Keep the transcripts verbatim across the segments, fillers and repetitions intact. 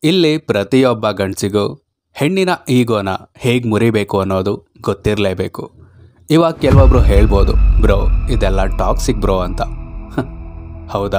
ಇಲ್ಲಿ ಪ್ರತಿಯೊಬ್ಬ ಗಂಡಸಿಗೂ ಹೆಣ್ಣಿನ ಈಗೋನ ಹೇಗೆ ಮುರಿಬೇಕು ಅನ್ನೋದು ಗೊತ್ತಿರಲೇಬೇಕು. ಇವಾಗ ಕೆಲವೊಬ್ರು ಹೇಳ್ಬೋದು, ಬ್ರೋ ಇದೆಲ್ಲ ಟಾಕ್ಸಿಕ್ ಬ್ರೋ ಅಂತ. ಹೌದಾ?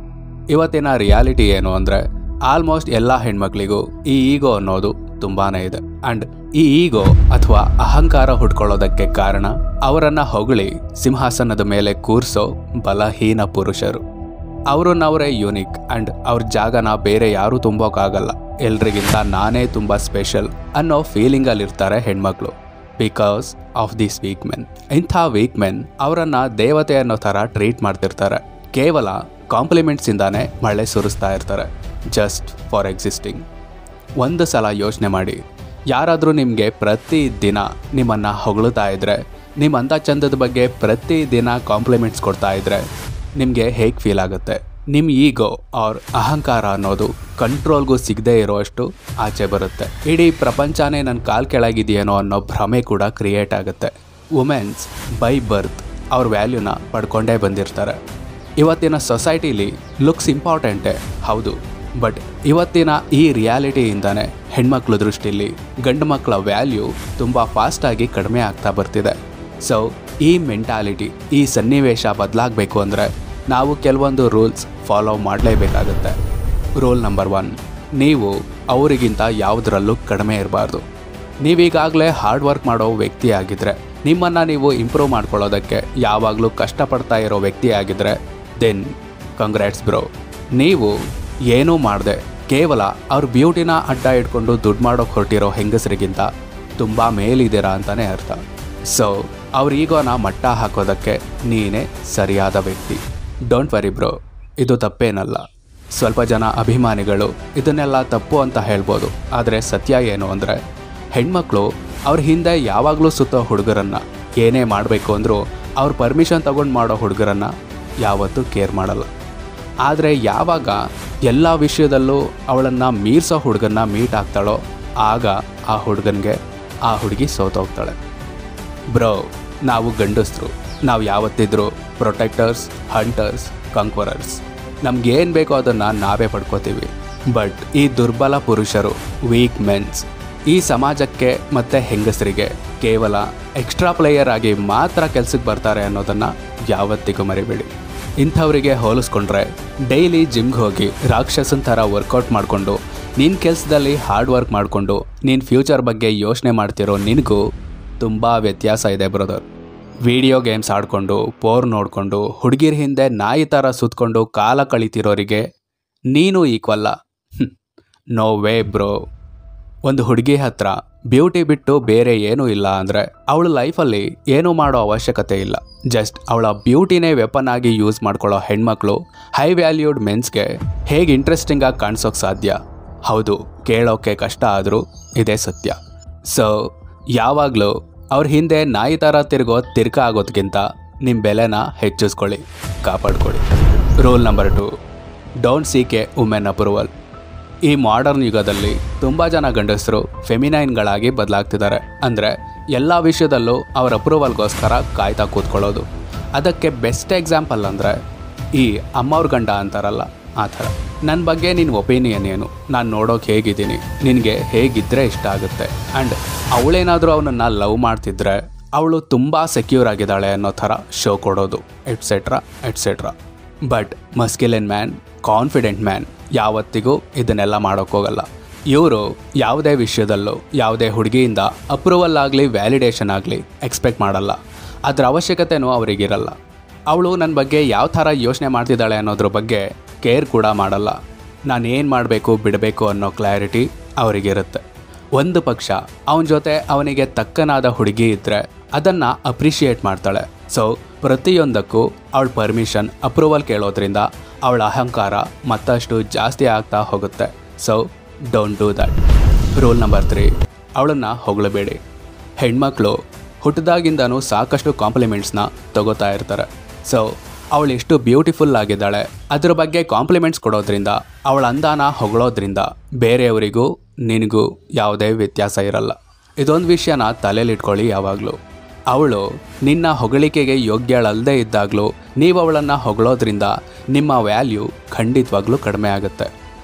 ಇವತ್ತಿನ ರಿಯಾಲಿಟಿ ಏನು ಅಂದರೆ, ಆಲ್ಮೋಸ್ಟ್ ಎಲ್ಲ ಹೆಣ್ಮಕ್ಳಿಗೂ ಈ ಈಗೋ ಅನ್ನೋದು ತುಂಬಾ ಇದೆ. ಆ್ಯಂಡ್ ಈ ಈಗೋ ಅಥವಾ ಅಹಂಕಾರ ಹುಡ್ಕೊಳ್ಳೋದಕ್ಕೆ ಕಾರಣ ಅವರನ್ನು ಹೊಗಳಿ ಸಿಂಹಾಸನದ ಮೇಲೆ ಕೂರಿಸೋ ಬಲಹೀನ ಪುರುಷರು. ಅವ್ರನ್ನವರೇ ಯೂನಿಕ್ ಆ್ಯಂಡ್ ಅವ್ರ ಜಾಗನ ಬೇರೆ ಯಾರೂ ತುಂಬೋಕ್ಕಾಗಲ್ಲ, ಎಲ್ರಿಗಿಂತ ನಾನೇ ತುಂಬ ಸ್ಪೆಷಲ್ ಅನ್ನೋ ಫೀಲಿಂಗಲ್ಲಿರ್ತಾರೆ ಹೆಣ್ಮಕ್ಳು. Because of this weak men. ಇಂಥ ವೀಕ್ ಮೆನ್ ಅವರನ್ನು ದೇವತೆ ಅನ್ನೋ ಥರ ಟ್ರೀಟ್ ಮಾಡ್ತಿರ್ತಾರೆ. ಕೇವಲ ಕಾಂಪ್ಲಿಮೆಂಟ್ಸಿಂದಾನೇ ಮಳೆ ಸುರಿಸ್ತಾ ಇರ್ತಾರೆ, ಜಸ್ಟ್ ಫಾರ್ ಎಕ್ಸಿಸ್ಟಿಂಗ್. ಒಂದು ಸಲ ಯೋಚನೆ ಮಾಡಿ, ಯಾರಾದರೂ ನಿಮಗೆ ಪ್ರತಿದಿನ ನಿಮ್ಮನ್ನು ಹೊಗಳ್ತಾ ಇದ್ರೆ, ನಿಮ್ಮ ಅಂದ ಚಂದದ ಬಗ್ಗೆ ಪ್ರತಿದಿನ ಕಾಂಪ್ಲಿಮೆಂಟ್ಸ್ ಕೊಡ್ತಾ ಇದ್ರೆ ನಿಮಗೆ ಹೇಗೆ ಫೀಲ್ ಆಗುತ್ತೆ? ನಿಮ್ಮ ಈಗೋ ಅವ್ರ ಅಹಂಕಾರ ಅನ್ನೋದು ಕಂಟ್ರೋಲ್ಗೂ ಸಿಗದೆ ಇರೋಷ್ಟು ಆಚೆ ಬರುತ್ತೆ. ಇಡೀ ಪ್ರಪಂಚನೇ ನನ್ನ ಕಾಲು ಕೆಳಗಿದೆಯೇನೋ ಅನ್ನೋ ಭ್ರಮೆ ಕೂಡ ಕ್ರಿಯೇಟ್ ಆಗುತ್ತೆ. ವುಮೆನ್ಸ್ ಬೈ ಬರ್ತ್ ಅವ್ರ ವ್ಯಾಲ್ಯೂನ ಪಡ್ಕೊಂಡೇ ಬಂದಿರ್ತಾರೆ. ಇವತ್ತಿನ ಸೊಸೈಟಿಲಿ ಲುಕ್ಸ್ ಇಂಪಾರ್ಟೆಂಟೇ ಹೌದು, ಬಟ್ ಇವತ್ತಿನ ಈ ರಿಯಾಲಿಟಿಯಿಂದನೇ ಹೆಣ್ಮಕ್ಳ ದೃಷ್ಟಿಲಿ ಗಂಡು ಮಕ್ಕಳ ವ್ಯಾಲ್ಯೂ ತುಂಬ ಫಾಸ್ಟಾಗಿ ಕಡಿಮೆ ಆಗ್ತಾ ಬರ್ತಿದೆ. ಸೊ ಈ ಮೆಂಟಾಲಿಟಿ, ಈ ಸನ್ನಿವೇಶ ಬದಲಾಗಬೇಕು ಅಂದರೆ ನಾವು ಕೆಲವೊಂದು ರೂಲ್ಸ್ ಫಾಲೋ ಮಾಡಲೇಬೇಕಾಗುತ್ತೆ. ರೂಲ್ ನಂಬರ್ ಒನ್, ನೀವು ಅವರಿಗಿಂತ ಯಾವುದರಲ್ಲೂ ಕಡಿಮೆ ಇರಬಾರ್ದು. ನೀವೀಗಾಗಲೇ ಹಾರ್ಡ್ ವರ್ಕ್ ಮಾಡೋ ವ್ಯಕ್ತಿ ಆಗಿದ್ದರೆ, ನಿಮ್ಮನ್ನು ನೀವು ಇಂಪ್ರೂವ್ ಮಾಡ್ಕೊಳ್ಳೋದಕ್ಕೆ ಯಾವಾಗಲೂ ಕಷ್ಟಪಡ್ತಾ ಇರೋ ವ್ಯಕ್ತಿ ಆಗಿದ್ದರೆ, ದೆನ್ ಕಂಗ್ರ್ಯಾಟ್ಸ್ ಬ್ರೋ. ನೀವು ಏನೂ ಮಾಡದೆ ಕೇವಲ ಅವ್ರ ಬ್ಯೂಟಿನ ಅಡ್ಡ ಇಟ್ಕೊಂಡು ದುಡ್ಡು ಮಾಡೋಕೆ ಹೊರಟಿರೋ ಹೆಂಗಸರಿಗಿಂತ ತುಂಬ ಮೇಲಿದ್ದೀರಾ ಅಂತಲೇ ಅರ್ಥ. ಸೊ ಅವ್ರ ಈಗೋನ ಮಟ್ಟ ಹಾಕೋದಕ್ಕೆ ನೀನೇ ಸರಿಯಾದ ವ್ಯಕ್ತಿ. ಡೋಂಟ್ ವರಿ ಬ್ರೋ, ಇದು ತಪ್ಪೇನಲ್ಲ. ಸ್ವಲ್ಪ ಜನ ಅಭಿಮಾನಿಗಳು ಇದನ್ನೆಲ್ಲ ತಪ್ಪು ಅಂತ ಹೇಳ್ಬೋದು, ಆದರೆ ಸತ್ಯ ಏನು ಅಂದರೆ, ಹೆಣ್ಮಕ್ಳು ಅವ್ರ ಹಿಂದೆ ಯಾವಾಗಲೂ ಸುತ್ತೋ ಹುಡುಗರನ್ನು ಏನೇ ಮಾಡಬೇಕು ಅಂದರೂ ಅವ್ರ ಪರ್ಮಿಷನ್ ತಗೊಂಡು ಮಾಡೋ ಹುಡುಗರನ್ನು ಯಾವತ್ತೂ ಕೇರ್ ಮಾಡಲ್ಲ. ಆದರೆ ಯಾವಾಗ ಎಲ್ಲ ವಿಷಯದಲ್ಲೂ ಅವಳನ್ನು ಮೀರಿಸೋ ಹುಡುಗನ್ನ ಮೀಟ್ ಆಗ್ತಾಳೋ, ಆಗ ಆ ಹುಡುಗನಿಗೆ ಆ ಹುಡುಗಿ ಸೋತೋಗ್ತಾಳೆ. ಬ್ರೋ, ನಾವು ಗಂಡಸರು, ನಾವು ಯಾವತ್ತಿದ್ರೂ ಪ್ರೊಟೆಕ್ಟರ್ಸ್, ಹಂಟರ್ಸ್, ಕಂಕ್ವರರ್ಸ್. ನಮಗೇನು ಬೇಕೋ ಅದನ್ನು ನಾವೇ ಪಡ್ಕೋತೀವಿ. ಬಟ್ ಈ ದುರ್ಬಲ ಪುರುಷರು, ವೀಕ್ ಮೆನ್ಸ್, ಈ ಸಮಾಜಕ್ಕೆ ಮತ್ತು ಹೆಂಗಸರಿಗೆ ಕೇವಲ ಎಕ್ಸ್ಟ್ರಾ ಪ್ಲೇಯರ್ ಆಗಿ ಮಾತ್ರ ಕೆಲಸಕ್ಕೆ ಬರ್ತಾರೆ ಅನ್ನೋದನ್ನು ಯಾವತ್ತಿಗೂ ಮರಿಬೇಡಿ. ಇಂಥವರಿಗೆ ಹೋಲಿಸ್ಕೊಂಡ್ರೆ ಡೈಲಿ ಜಿಮ್ಗೆ ಹೋಗಿ ರಾಕ್ಷಸನ ಥರ ವರ್ಕೌಟ್ ಮಾಡಿಕೊಂಡು ನಿನ್ನ ಕೆಲಸದಲ್ಲಿ ಹಾರ್ಡ್ ವರ್ಕ್ ಮಾಡಿಕೊಂಡು ನಿನ್ನ ಫ್ಯೂಚರ್ ಬಗ್ಗೆ ಯೋಚನೆ ಮಾಡ್ತಿರೋ ನಿನಗೂ ತುಂಬ ವ್ಯತ್ಯಾಸ ಇದೆ ಬ್ರದರ್. ವಿಡಿಯೋ ಗೇಮ್ಸ್ ಆಡಿಕೊಂಡು, ಪೋರ್ ನೋಡಿಕೊಂಡು, ಹುಡುಗಿರ ಹಿಂದೆ ನಾಯಿ ಥರ ಸುತ್ತಕೊಂಡು ಕಾಲ ಕಳಿತಿರೋರಿಗೆ ನೀನು ಈಕ್ವಲ್ಲ. No way bro. ಒಂದು ಹುಡುಗಿ ಹತ್ರ ಬ್ಯೂಟಿ ಬಿಟ್ಟು ಬೇರೆ ಏನೂ ಇಲ್ಲ ಅಂದರೆ ಅವಳ ಲೈಫಲ್ಲಿ ಏನೂ ಮಾಡೋ ಅವಶ್ಯಕತೆ ಇಲ್ಲ. ಜಸ್ಟ್ ಅವಳ ಬ್ಯೂಟಿನೇ ವೆಪನ್ ಆಗಿ ಯೂಸ್ ಮಾಡ್ಕೊಳ್ಳೋ ಹೆಣ್ಮಕ್ಳು ಹೈ ವ್ಯಾಲ್ಯೂಡ್ ಮೆನ್ಸ್ಗೆ ಹೇಗೆ ಇಂಟ್ರೆಸ್ಟಿಂಗಾಗಿ ಕಾಣಿಸೋಕೆ ಸಾಧ್ಯ? ಹೌದು, ಕೇಳೋಕ್ಕೆ ಕಷ್ಟ ಆದರೂ ಇದೇ ಸತ್ಯ. ಸೊ ಯಾವಾಗಲೂ ಅವ್ರ ಹಿಂದೆ ನಾಯಿ ಥರ ತಿರುಗೋ ತಿರ್ಕ ಆಗೋದಕ್ಕಿಂತ ನಿಮ್ಮ ಬೆಲೆನ ಹೆಚ್ಚಿಸ್ಕೊಳ್ಳಿ, ಕಾಪಾಡ್ಕೊಳ್ಳಿ. Rule number two, don't seek a women approval. ಈ ಮಾಡರ್ನ್ ಯುಗದಲ್ಲಿ ತುಂಬ ಜನ ಗಂಡಸರು ಫೆಮಿನೈನ್ಗಳಾಗಿ ಬದಲಾಗ್ತಿದ್ದಾರೆ. ಅಂದರೆ ಎಲ್ಲ ವಿಷಯದಲ್ಲೂ ಅವ್ರ ಅಪ್ರೂವಲ್ಗೋಸ್ಕರ ಕಾಯ್ತಾ ಕೂತ್ಕೊಳ್ಳೋದು. ಅದಕ್ಕೆ ಬೆಸ್ಟ್ ಎಕ್ಸಾಂಪಲ್ ಅಂದರೆ ಈ ಅಮ್ಮವ್ರ ಗಂಡ ಅಂತಾರಲ್ಲ, ಆ ಥರ. ನನ್ನ ಬಗ್ಗೆ ನಿನ್ನ ಒಪಿನಿಯನ್ ಏನು? ನಾನು ನೋಡೋಕೆ ಹೇಗಿದ್ದೀನಿ? ನಿನಗೆ ಹೇಗಿದ್ದರೆ ಇಷ್ಟ ಆಗುತ್ತೆ? ಆ್ಯಂಡ್ ಅವಳೇನಾದರೂ ಅವನನ್ನು ಲವ್ ಮಾಡ್ತಿದ್ರೆ ಅವಳು ತುಂಬ ಸೆಕ್ಯೂರ್ ಆಗಿದ್ದಾಳೆ ಅನ್ನೋ ಥರ ಶೋ ಕೊಡೋದು, etcetera etcetera. But masculine man, confident man ಯಾವತ್ತಿಗೂ ಇದನ್ನೆಲ್ಲ ಮಾಡೋಕ್ಕೋಗಲ್ಲ. ಇವರು ಯಾವುದೇ ವಿಷಯದಲ್ಲೂ ಯಾವುದೇ ಹುಡುಗಿಯಿಂದ ಅಪ್ರೂವಲ್ ಆಗಲಿ ವ್ಯಾಲಿಡೇಷನ್ ಆಗಲಿ ಎಕ್ಸ್ಪೆಕ್ಟ್ ಮಾಡಲ್ಲ. ಅದರ ಅವಶ್ಯಕತೆಯೂ ಅವರಿಗಿರಲ್ಲ. ಅವಳು ನನ್ನ ಬಗ್ಗೆ ಯಾವ ಥರ ಯೋಚನೆ ಮಾಡ್ತಿದ್ದಾಳೆ ಅನ್ನೋದ್ರ ಬಗ್ಗೆ ಕೇರ್ ಕೂಡ ಮಾಡಲ್ಲ. ನಾನು ಏನು ಮಾಡಬೇಕು ಬಿಡಬೇಕು ಅನ್ನೋ ಕ್ಲಾರಿಟಿ ಅವರಿಗಿರುತ್ತೆ. ಒಂದು ಪಕ್ಷ ಅವನ ಜೊತೆ ಅವನಿಗೆ ತಕ್ಕನಾದ ಹುಡುಗಿ ಇದ್ದರೆ ಅದನ್ನು ಅಪ್ರಿಷಿಯೇಟ್ ಮಾಡ್ತಾಳೆ. ಸೊ ಪ್ರತಿಯೊಂದಕ್ಕೂ ಅವಳ ಪರ್ಮಿಷನ್, ಅಪ್ರೂವಲ್ ಕೇಳೋದ್ರಿಂದ ಅವಳ ಅಹಂಕಾರ ಮತ್ತಷ್ಟು ಜಾಸ್ತಿ ಆಗ್ತಾ ಹೋಗುತ್ತೆ. So don't do that. Rule number three, ಅವಳನ್ನು ಹೊಗಳಬೇಡಿ. ಹೆಣ್ಮಕ್ಳು ಹುಟ್ಟಿದಾಗಿಂದನೂ ಸಾಕಷ್ಟು ಕಾಂಪ್ಲಿಮೆಂಟ್ಸ್ನ ತಗೋತಾ ಇರ್ತಾರೆ. ಸೊ ಅವಳು ಎಷ್ಟು ಬ್ಯೂಟಿಫುಲ್ ಆಗಿದ್ದಾಳೆ ಅದ್ರ ಬಗ್ಗೆ ಕಾಂಪ್ಲಿಮೆಂಟ್ಸ್ ಕೊಡೋದ್ರಿಂದ, ಅವಳ ಅಂದಾನ ಹೊಗಳೋದ್ರಿಂದ ಬೇರೆಯವರಿಗೂ ನಿನಗೂ ಯಾವುದೇ ವ್ಯತ್ಯಾಸ ಇರಲ್ಲ. ಇದೊಂದು ವಿಷಯನ ತಲೆಯಲ್ಲಿಟ್ಕೊಳ್ಳಿ ಯಾವಾಗಲೂ. ಅವಳು ನಿನ್ನ ಹೊಗಳಿಕೆಗೆ ಯೋಗ್ಯಳಲ್ಲದೆ ಇದ್ದಾಗಲೂ ನೀವು ಅವಳನ್ನು ಹೊಗಳೋದ್ರಿಂದ ನಿಮ್ಮ ವ್ಯಾಲ್ಯೂ ಖಂಡಿತವಾಗ್ಲೂ ಕಡಿಮೆ ಆಗುತ್ತೆ.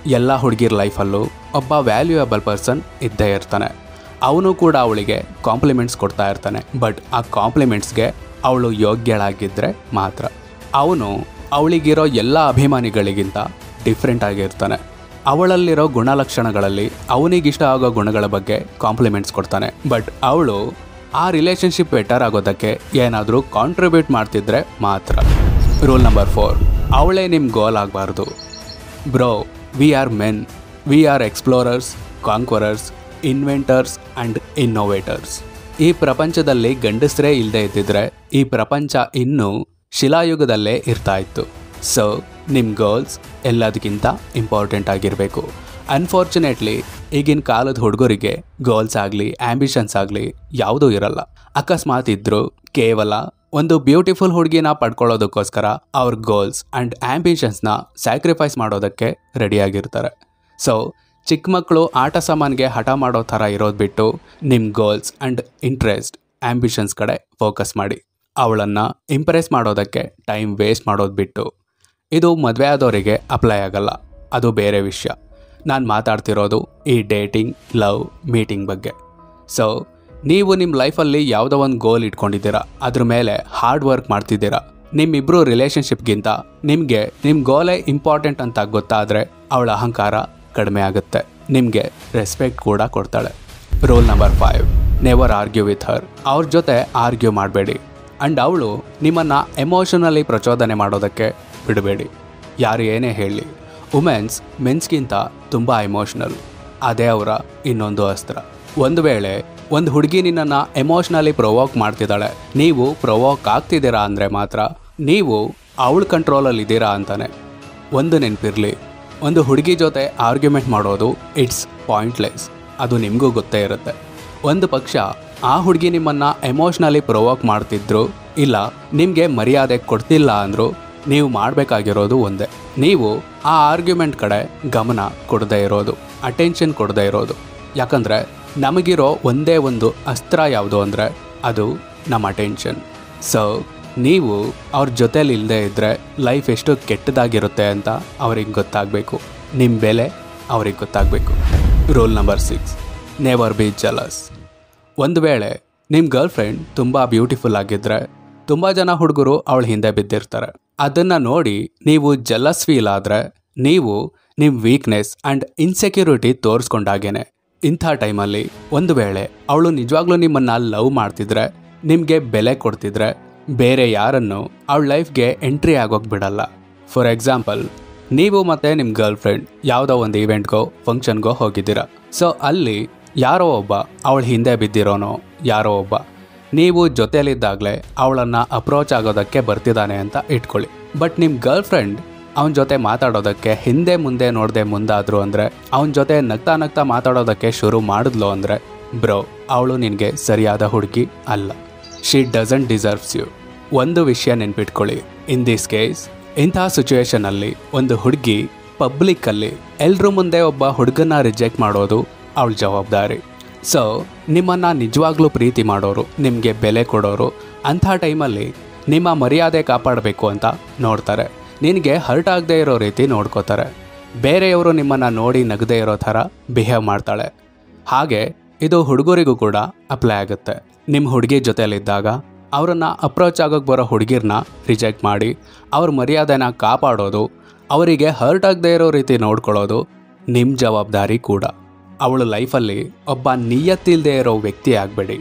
ಎಲ್ಲ ಹುಡುಗಿರ ಲೈಫಲ್ಲೂ ಒಬ್ಬ ವ್ಯಾಲ್ಯೂಯಬಲ್ ಪರ್ಸನ್ ಇದ್ದೇ ಇರ್ತಾನೆ. ಅವನು ಕೂಡ ಅವಳಿಗೆ ಕಾಂಪ್ಲಿಮೆಂಟ್ಸ್ ಕೊಡ್ತಾ ಇರ್ತಾನೆ. ಬಟ್ ಆ ಕಾಂಪ್ಲಿಮೆಂಟ್ಸ್ಗೆ ಅವಳು ಯೋಗ್ಯಳಾಗಿದ್ದರೆ ಮಾತ್ರ. ಅವನು ಅವಳಿಗಿರೋ ಎಲ್ಲ ಅಭಿಮಾನಿಗಳಿಗಿಂತ ಡಿಫ್ರೆಂಟ್ ಆಗಿರ್ತಾನೆ. ಅವಳಲ್ಲಿರೋ ಗುಣಲಕ್ಷಣಗಳಲ್ಲಿ ಅವನಿಗಿಷ್ಟ ಆಗೋ ಗುಣಗಳ ಬಗ್ಗೆ ಕಾಂಪ್ಲಿಮೆಂಟ್ಸ್ ಕೊಡ್ತಾನೆ. ಬಟ್ ಅವಳು ಆ ರಿಲೇಷನ್ಶಿಪ್ ಬೆಟರ್ ಆಗೋದಕ್ಕೆ ಏನಾದರೂ ಕಾಂಟ್ರಿಬ್ಯೂಟ್ ಮಾಡ್ತಿದ್ರೆ ಮಾತ್ರ. ರೂಲ್ ನಂಬರ್ ಫೋರ್, ಅವಳೇ ನಿಮ್ಮ ಗೋಲ್ ಆಗಬಾರ್ದು. Bro, we are men, we are explorers, conquerors, inventors and innovators. ಈ ಪ್ರಪಂಚದಲ್ಲಿ ಗಂಡಸರೇ ಇಲ್ಲದೆ ಇದ್ದಿದ್ರೆ ಈ ಪ್ರಪಂಚ ಇನ್ನೂ ಶಿಲಾಯುಗದಲ್ಲೇ ಇರ್ತಾ ಇತ್ತು. ಸೊ ನಿಮ್ಮ ಗೋಲ್ಸ್ ಎಲ್ಲದಕ್ಕಿಂತ ಇಂಪಾರ್ಟೆಂಟ್ ಆಗಿರಬೇಕು. ಅನ್ಫಾರ್ಚುನೇಟ್ಲಿ ಈಗಿನ ಕಾಲದ ಹುಡುಗರಿಗೆ ಗೋಲ್ಸ್ ಆಗಲಿ ಆ್ಯಂಬಿಷನ್ಸ್ ಆಗಲಿ ಯಾವುದೂ ಇರಲ್ಲ. ಅಕಸ್ಮಾತ್ ಇದ್ದರೂ ಕೇವಲ ಒಂದು ಬ್ಯೂಟಿಫುಲ್ ಹುಡುಗಿನ ಪಡ್ಕೊಳ್ಳೋದಕ್ಕೋಸ್ಕರ ಅವ್ರ ಗೋಲ್ಸ್ ಆ್ಯಂಡ್ ಆ್ಯಂಬಿಷನ್ಸ್ನ ಸ್ಯಾಕ್ರಿಫೈಸ್ ಮಾಡೋದಕ್ಕೆ ರೆಡಿಯಾಗಿರ್ತಾರೆ. ಸೊ ಚಿಕ್ಕ ಮಕ್ಕಳು ಆಟ ಸಾಮಾನಿಗೆ ಹಠ ಮಾಡೋ ಥರ ಇರೋದು ಬಿಟ್ಟು ನಿಮ್ಮ ಗೋಲ್ಸ್ ಆ್ಯಂಡ್ ಇಂಟ್ರೆಸ್ಟ್ ಆ್ಯಂಬಿಷನ್ಸ್ ಕಡೆ ಫೋಕಸ್ ಮಾಡಿ. ಅವಳನ್ನು ಇಂಪ್ರೆಸ್ ಮಾಡೋದಕ್ಕೆ ಟೈಮ್ ವೇಸ್ಟ್ ಮಾಡೋದು ಬಿಟ್ಟು. ಇದು ಮದುವೆ ಆದವರಿಗೆ ಅಪ್ಲೈ ಆಗಲ್ಲ, ಅದು ಬೇರೆ ವಿಷಯ. ನಾನು ಮಾತಾಡ್ತಿರೋದು ಈ ಡೇಟಿಂಗ್, ಲವ್, ಮೀಟಿಂಗ್ ಬಗ್ಗೆ. ಸೊ ನೀವು ನಿಮ್ಮ ಲೈಫಲ್ಲಿ ಯಾವುದೋ ಒಂದು ಗೋಲ್ ಇಟ್ಕೊಂಡಿದ್ದೀರಾ, ಅದ್ರ ಮೇಲೆ ಹಾರ್ಡ್ ವರ್ಕ್ ಮಾಡ್ತಿದ್ದೀರಾ. ನಿಮ್ಮಿಬ್ಬರು ರಿಲೇಷನ್ಶಿಪ್ಗಿಂತ ನಿಮಗೆ ನಿಮ್ಮ ಗೋಲೇ ಇಂಪಾರ್ಟೆಂಟ್ ಅಂತ ಗೊತ್ತಾದರೆ ಅವಳ ಅಹಂಕಾರ ಕಡಿಮೆ ಆಗುತ್ತೆ, ನಿಮಗೆ ರೆಸ್ಪೆಕ್ಟ್ ಕೂಡ ಕೊಡ್ತಾಳೆ. Rule number five, never argue with her. ಅವ್ರ ಜೊತೆ ಆರ್ಗ್ಯೂ ಮಾಡಬೇಡಿ. ಆ್ಯಂಡ್ ಅವಳು ನಿಮ್ಮನ್ನು ಎಮೋಷನಲಿ ಪ್ರಚೋದನೆ ಮಾಡೋದಕ್ಕೆ ಬಿಡಬೇಡಿ. ಯಾರು ಏನೇ ಹೇಳಿ, ವುಮೆನ್ಸ್ ಮೆನ್ಸ್ಗಿಂತ ತುಂಬ ಎಮೋಷ್ನಲ್. ಅದೇ ಅವರ ಇನ್ನೊಂದು ಅಸ್ತ್ರ. ಒಂದು ವೇಳೆ ಒಂದು ಹುಡುಗಿ ನಿನ್ನನ್ನು ಎಮೋಷ್ನಲಿ ಪ್ರೊವೋಕ್ ಮಾಡ್ತಿದ್ದಾಳೆ, ನೀವು ಪ್ರೊವೋಕ್ ಆಗ್ತಿದ್ದೀರಾ ಅಂದರೆ ಮಾತ್ರ ನೀವು ಅವಳ ಕಂಟ್ರೋಲಲ್ಲಿದ್ದೀರಾ ಅಂತಾನೆ. ಒಂದು ನೆನಪಿರಲಿ, ಒಂದು ಹುಡುಗಿ ಜೊತೆ ಆರ್ಗ್ಯುಮೆಂಟ್ ಮಾಡೋದು ಇಟ್ಸ್ ಪಾಯಿಂಟ್ಲೆಸ್. ಅದು ನಿಮಗೂ ಗೊತ್ತೇ ಇರುತ್ತೆ. ಒಂದು ಪಕ್ಷ ಆ ಹುಡುಗಿ ನಿಮ್ಮನ್ನು ಎಮೋಷ್ನಲಿ ಪ್ರೊವೋಕ್ ಮಾಡ್ತಿದ್ರು, ಇಲ್ಲ ನಿಮಗೆ ಮರ್ಯಾದೆ ಕೊಡ್ತಿಲ್ಲ ಅಂದರು, ನೀವು ಮಾಡಬೇಕಾಗಿರೋದು ಒಂದೇ, ನೀವು ಆ ಆರ್ಗ್ಯುಮೆಂಟ್ ಕಡೆ ಗಮನ ಕೊಡದೇ ಇರೋದು, ಅಟೆನ್ಷನ್ ಕೊಡದೇ ಇರೋದು. ಯಾಕಂದರೆ ನಮಗಿರೋ ಒಂದೇ ಒಂದು ಅಸ್ತ್ರ ಯಾವುದು ಅಂದರೆ ಅದು ನಮ್ಮ ಅಟೆನ್ಷನ್. ಸೊ ನೀವು ಅವ್ರ ಜೊತೇಲಿ ಇಲ್ಲದೆ ಇದ್ದರೆ ಲೈಫ್ ಎಷ್ಟು ಕೆಟ್ಟದಾಗಿರುತ್ತೆ ಅಂತ ಅವ್ರಿಗೆ ಗೊತ್ತಾಗಬೇಕು. ನಿಮ್ಮ ಬೆಲೆ ಅವ್ರಿಗೆ ಗೊತ್ತಾಗಬೇಕು. Rule number six, never be jealous. ಒಂದು ವೇಳೆ ನಿಮ್ಮ ಗರ್ಲ್ ಫ್ರೆಂಡ್ ತುಂಬ ಬ್ಯೂಟಿಫುಲ್ ಆಗಿದ್ದರೆ ತುಂಬ ಜನ ಹುಡುಗರು ಅವಳ ಹಿಂದೆ ಬಿದ್ದಿರ್ತಾರೆ. ಅದನ್ನು ನೋಡಿ ನೀವು ಜಲಸ್ ಫೀಲ್ ಆದರೆ ನೀವು ನಿಮ್ಮ ವೀಕ್ನೆಸ್ ಆ್ಯಂಡ್ ಇನ್ಸೆಕ್ಯೂರಿಟಿ ತೋರಿಸ್ಕೊಂಡಾಗೇನೆ. ಇಂಥ ಟೈಮಲ್ಲಿ ಒಂದು ವೇಳೆ ಅವಳು ನಿಜವಾಗ್ಲೂ ನಿಮ್ಮನ್ನು ಲವ್ ಮಾಡ್ತಿದ್ರೆ, ನಿಮಗೆ ಬೆಲೆ ಕೊಡ್ತಿದ್ರೆ, ಬೇರೆ ಯಾರನ್ನು ಅವಳ ಲೈಫ್ಗೆ ಎಂಟ್ರಿ ಆಗೋಕ್ಕೆ ಬಿಡಲ್ಲ. ಫಾರ್ ಎಕ್ಸಾಂಪಲ್, ನೀವು ಮತ್ತು ನಿಮ್ಮ ಗರ್ಲ್ ಫ್ರೆಂಡ್ ಯಾವುದೋ ಒಂದು ಈವೆಂಟ್ಗೋ ಫಂಕ್ಷನ್ಗೋ ಹೋಗಿದ್ದೀರ. ಸೊ ಅಲ್ಲಿ ಯಾರೋ ಒಬ್ಬ ಅವಳ ಹಿಂದೆ ಬಿದ್ದಿರೋನೋ ಯಾರೋ ಒಬ್ಬ ನೀವು ಜೊತೆಯಲ್ಲಿದ್ದಾಗಲೇ ಅವಳನ್ನು ಅಪ್ರೋಚ್ ಆಗೋದಕ್ಕೆ ಬರ್ತಿದ್ದಾನೆ ಅಂತ ಇಟ್ಕೊಳ್ಳಿ. ಬಟ್ ನಿಮ್ಮ ಗರ್ಲ್ ಫ್ರೆಂಡ್ ಅವನ ಜೊತೆ ಮಾತಾಡೋದಕ್ಕೆ ಹಿಂದೆ ಮುಂದೆ ನೋಡದೆ ಮುಂದಾದ್ರು ಅಂದರೆ, ಅವನ ಜೊತೆ ನಗ್ತಾ ನಗ್ತಾ ಮಾತಾಡೋದಕ್ಕೆ ಶುರು ಮಾಡಿದ್ಲು ಅಂದರೆ, ಬ್ರೋ ಅವಳು ನಿನಗೆ ಸರಿಯಾದ ಹುಡುಗಿ ಅಲ್ಲ. She doesn't deserves you. ಒಂದು ವಿಷಯ ನೆನ್ಪಿಟ್ಕೊಳ್ಳಿ, ಇನ್ ದಿಸ್ ಕೇಸ್ ಇಂತಹ ಸಿಚುವೇಶನಲ್ಲಿ ಒಂದು ಹುಡುಗಿ ಪಬ್ಲಿಕ್ಕಲ್ಲಿ ಎಲ್ಲರ ಮುಂದೆ ಒಬ್ಬ ಹುಡುಗನ್ನ ರಿಜೆಕ್ಟ್ ಮಾಡೋದು ಅವಳ ಜವಾಬ್ದಾರಿ. ಸೊ ನಿಮ್ಮನ್ನು ನಿಜವಾಗ್ಲೂ ಪ್ರೀತಿ ಮಾಡೋರು, ನಿಮಗೆ ಬೆಲೆ ಕೊಡೋರು ಅಂಥ ಟೈಮಲ್ಲಿ ನಿಮ್ಮ ಮರ್ಯಾದೆ ಕಾಪಾಡಬೇಕು ಅಂತ ನೋಡ್ತಾರೆ. ನಿನಗೆ ಹರ್ಟ್ ಆಗದೆ ಇರೋ ರೀತಿ ನೋಡ್ಕೋತಾರೆ. ಬೇರೆಯವರು ನಿಮ್ಮನ್ನು ನೋಡಿ ನಗದೇ ಇರೋ ಥರ ಬಿಹೇವ್ ಮಾಡ್ತಾಳೆ. ಹಾಗೆ ಇದು ಹುಡುಗರಿಗೂ ಕೂಡ ಅಪ್ಲೈ ಆಗುತ್ತೆ. ನಿಮ್ಮ ಹುಡುಗಿ ಜೊತೆಯಲ್ಲಿದ್ದಾಗ ಅವರನ್ನು ಅಪ್ರೋಚ್ ಆಗೋಕ್ಕೆ ಬರೋ ಹುಡುಗಿರನ್ನ ರಿಜೆಕ್ಟ್ ಮಾಡಿ ಅವ್ರ ಮರ್ಯಾದೆನ ಕಾಪಾಡೋದು, ಅವರಿಗೆ ಹರ್ಟ್ ಆಗದೆ ಇರೋ ರೀತಿ ನೋಡ್ಕೊಳ್ಳೋದು ನಿಮ್ಮ ಜವಾಬ್ದಾರಿ ಕೂಡ. ಅವಳ ಲೈಫಲ್ಲಿ ಒಬ್ಬ ನಿಯತ್ತಿಲ್ಲದೆ ಇರೋ ವ್ಯಕ್ತಿ ಆಗಬೇಡಿ.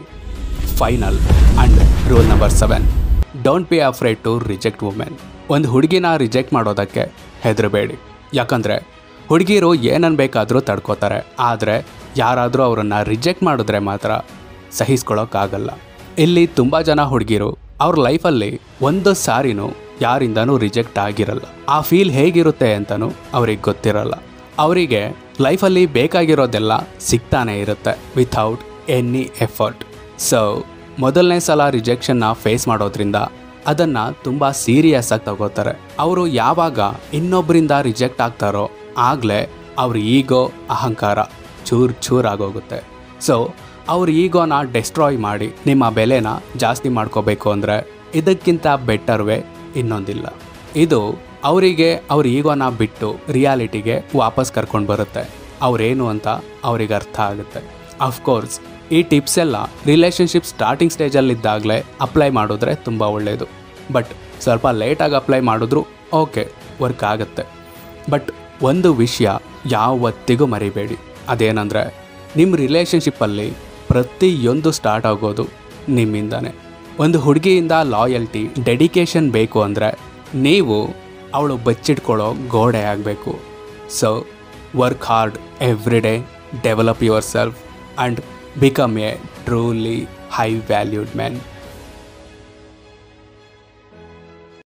Final and rule number seven, don't be afraid to reject women. ಒಂದು ಹುಡುಗಿನ ರಿಜೆಕ್ಟ್ ಮಾಡೋದಕ್ಕೆ ಹೆದರಬೇಡಿ. ಯಾಕಂದರೆ ಹುಡುಗಿರು ಏನನ್ಬೇಕಾದ್ರೂ ತಡ್ಕೋತಾರೆ, ಆದರೆ ಯಾರಾದರೂ ಅವರನ್ನು ರಿಜೆಕ್ಟ್ ಮಾಡಿದ್ರೆ ಮಾತ್ರ ಸಹಿಸ್ಕೊಳ್ಳೋಕ್ಕಾಗಲ್ಲ. ಇಲ್ಲಿ ತುಂಬ ಜನ ಹುಡುಗಿರು ಅವ್ರ ಲೈಫಲ್ಲಿ ಒಂದು ಸಾರಿನೂ ಯಾರಿಂದನೂ ರಿಜೆಕ್ಟ್ ಆಗಿರಲ್ಲ. ಆ ಫೀಲ್ ಹೇಗಿರುತ್ತೆ ಅಂತಲೂ ಅವ್ರಿಗೆ ಗೊತ್ತಿರಲ್ಲ. ಅವರಿಗೆ ಲೈಫಲ್ಲಿ ಬೇಕಾಗಿರೋದೆಲ್ಲ ಸಿಗ್ತಾನೆ ಇರುತ್ತೆ ವಿಥೌಟ್ ಎನಿ ಎಫರ್ಟ್. ಸೊ ಮೊದಲನೇ ಸಲ ರಿಜೆಕ್ಷನ್ನ ಫೇಸ್ ಮಾಡೋದ್ರಿಂದ ಅದನ್ನು ತುಂಬ ಸೀರಿಯಸ್ ಆಗಿ ತಗೋತಾರೆ. ಅವರು ಯಾವಾಗ ಇನ್ನೊಬ್ಬರಿಂದ ರಿಜೆಕ್ಟ್ ಆಗ್ತಾರೋ ಆಗಲೇ ಅವ್ರ ಈಗೋ ಅಹಂಕಾರ ಚೂರು ಚೂರಾಗೋಗುತ್ತೆ. ಸೊ ಅವ್ರ ಈಗೋನ ಡೆಸ್ಟ್ರಾಯ್ ಮಾಡಿ ನಿಮ್ಮ ಬೆಲೆನ ಜಾಸ್ತಿ ಮಾಡ್ಕೋಬೇಕು ಅಂದರೆ ಇದಕ್ಕಿಂತ ಬೆಟರ್ ವೇ ಇನ್ನೊಂದಿಲ್ಲ. ಇದು ಅವರಿಗೆ ಅವ್ರ ಈಗೋನ ಬಿಟ್ಟು ರಿಯಾಲಿಟಿಗೆ ವಾಪಸ್ ಕರ್ಕೊಂಡು ಬರುತ್ತೆ. ಅವರೇನು ಅಂತ ಅವ್ರಿಗೆ ಅರ್ಥ ಆಗುತ್ತೆ. ಅಫ್ಕೋರ್ಸ್ ಈ ಟಿಪ್ಸ್ ಎಲ್ಲ ರಿಲೇಷನ್ಶಿಪ್ ಸ್ಟಾರ್ಟಿಂಗ್ ಸ್ಟೇಜಲ್ಲಿದ್ದಾಗಲೇ ಅಪ್ಲೈ ಮಾಡಿದ್ರೆ ತುಂಬ ಒಳ್ಳೆಯದು. ಬಟ್ ಸ್ವಲ್ಪ ಲೇಟಾಗಿ ಅಪ್ಲೈ ಮಾಡಿದ್ರು ಓಕೆ, ವರ್ಕ್ ಆಗುತ್ತೆ. ಬಟ್ ಒಂದು ವಿಷಯ ಯಾವತ್ತಿಗೂ ಮರಿಬೇಡಿ, ಅದೇನೆಂದರೆ ನಿಮ್ಮ ರಿಲೇಷನ್ಶಿಪ್ಪಲ್ಲಿ ಪ್ರತಿಯೊಂದು ಸ್ಟಾರ್ಟ್ ಆಗೋದು ನಿಮ್ಮಿಂದನೇ. ಒಂದು ಹುಡುಗಿಯಿಂದ ಲಾಯಲ್ಟಿ, ಡೆಡಿಕೇಶನ್ ಬೇಕು ಅಂದರೆ ನೀವು ಅವಳು ಬಚ್ಚಿಟ್ಕೊಳ್ಳೋ ಗೋಡೆ ಆಗಬೇಕು. So work hard every day, develop yourself and become a truly high valued man.